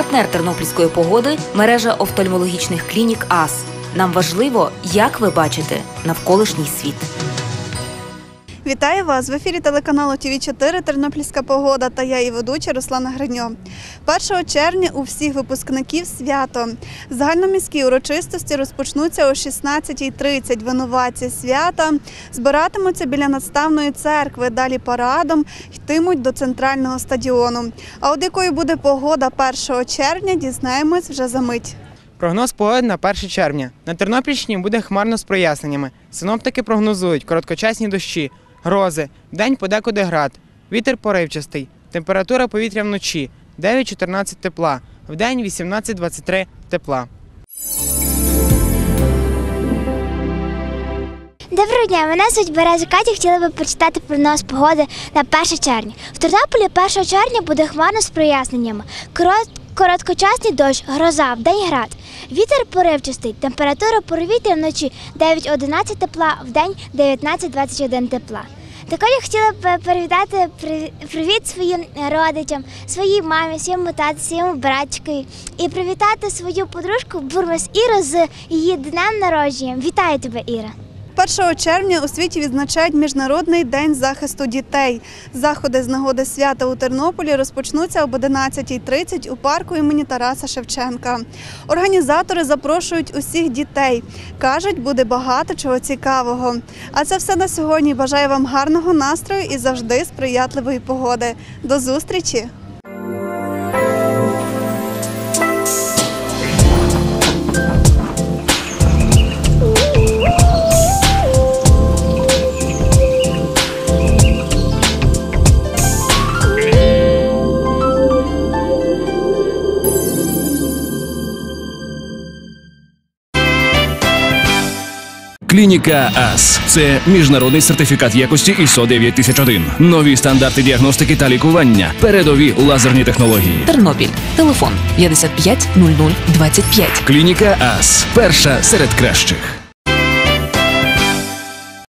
Партнер тернопільської погоди – мережа офтальмологічних клінік АС. Нам важливо, як ви бачите навколишній світ. Вітаю вас! В ефірі телеканалу ТВ4 «Тернопільська погода» та я, її ведуча Руслана Гриньо. 1 червня у всіх випускників свято. Загальноміські урочистості розпочнуться о 16:30. Винуватці свята збиратимуться біля Надставної церкви, далі парадом йтимуть до центрального стадіону. А от якою буде погода 1 червня, дізнаємось вже за мить. Прогноз погоди на 1 червня. На Тернопільщині буде хмарно з проясненнями. Синоптики прогнозують короткочасні дощі, грози, вдень подекуди град, вітер поривчастий, температура повітря вночі 9-14 тепла, вдень 18-23 тепла. Доброго дня, мене звуть Береза Катя, хотіла би почитати прогноз погоди на 1 червня. В Тернополі 1 червня буде хмарно з проясненнями. Короткочасний дощ, гроза, вдень град. Вітер поривчастий, температура повітря вночі 9-11 тепла, вдень 19-21 тепла. Також я хотіла б передати привіт своїм родичам, своїй мамі, своєму тату, своєму братчикові і привітати свою подружку Бурмис Іру з її днем народження. Вітаю тебе, Іра! 1 червня у світі відзначають Міжнародний день захисту дітей. Заходи з нагоди свята у Тернополі розпочнуться об 11:30 у парку імені Тараса Шевченка. Організатори запрошують усіх дітей. Кажуть, буде багато чого цікавого. А це все на сьогодні. Бажаю вам гарного настрою і завжди сприятливої погоди. До зустрічі! Клініка АС – це міжнародний сертифікат якості ISO 9001. Нові стандарти діагностики та лікування. Передові лазерні технології. Тернопіль. Телефон 55 00 25. Клініка АС – перша серед кращих.